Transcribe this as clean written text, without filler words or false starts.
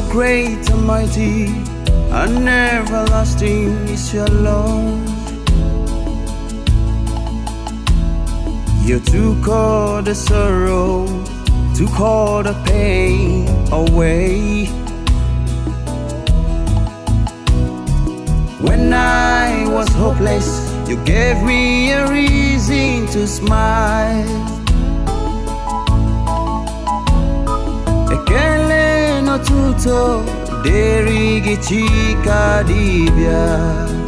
great and mighty and everlasting is your love. You took all the sorrow, took all the pain away. When I was hopeless, you gave me a reason to smile. Ekele no tuto derigi chika dibia.